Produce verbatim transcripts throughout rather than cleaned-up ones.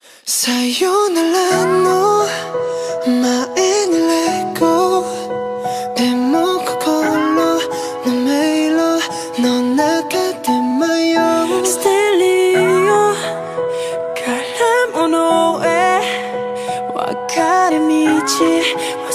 さよならの前にレゴでも心の迷路の中で迷うステレオから物へ分かれ道は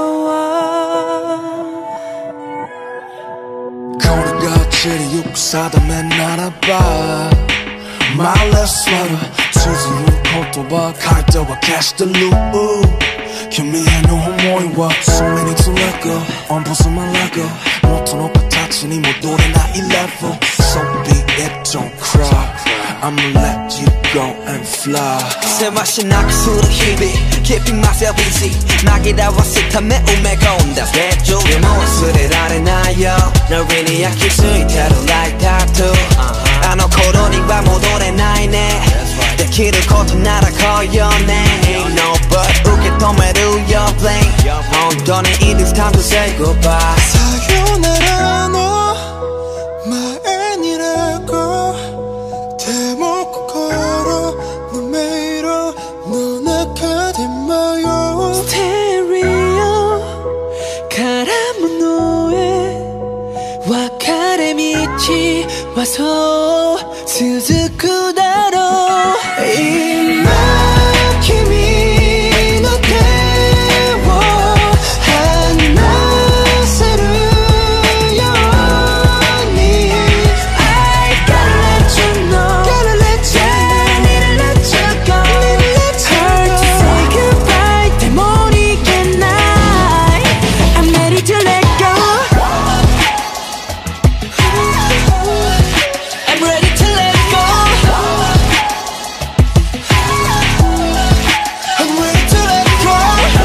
そうこれが散りゆく定めならばMindless sweater綴る言葉書いては消してる君への思いはそれにつれが On pause my leg 元の形に戻れない level So be it, don't cry I'ma let you go and fly せわしなくする日々 Keeping myself easy 紛らわすため埋め込んだスケジュールでも忘れられないよノリに焼き付いてる Like tattoo あの頃には戻れないねできることなら来いよね Ain't no but 受け止める Your blame 本当に It is time to say goodbye さよならの前にレゴでも心の迷路の中で迷うステレオから物へ分かれ道はそう続くだろう今君の手を離せるように I gotta let you know Gotta let you Need to let you go Hard to say goodbye でも逃げない I'm ready to let go I'm ready to let go I'm ready to let go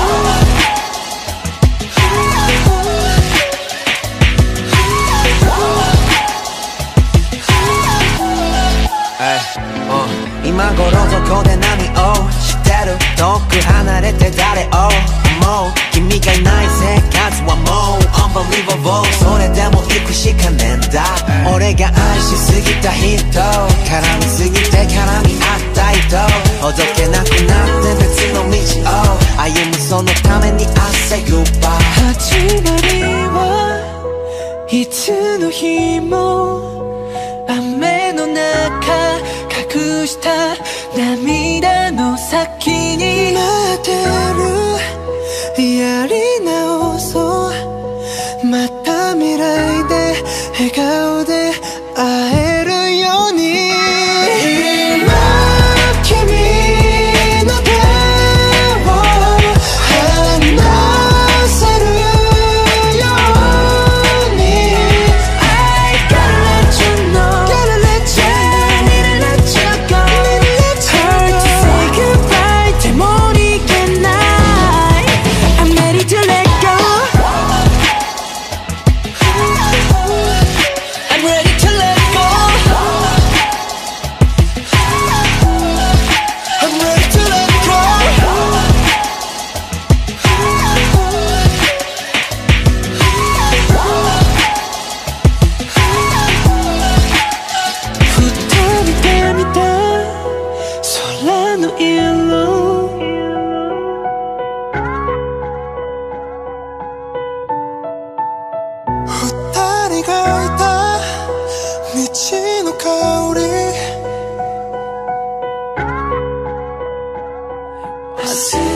Hey, uh, 今頃どこで何をしてる遠く離れて誰を思う君がいない生活はもう Unbelievable それでも行くしかねえんだ俺が愛しすぎた人絡みすぎて絡み合った人ほどけなくなって別の道を歩むそのために I say goodbye 始まりはいつの日も雨の中隠した涙の先に待ってるやり直そうまた未来で笑顔で会えるように今君の手を離せるように I gotta let you know Gotta let you Need to let you go Hard to say goodbye でも逃げない I'm ready to let go I'm ready to let go I'm ready to let go二人で見た空の色二人がいた道の香り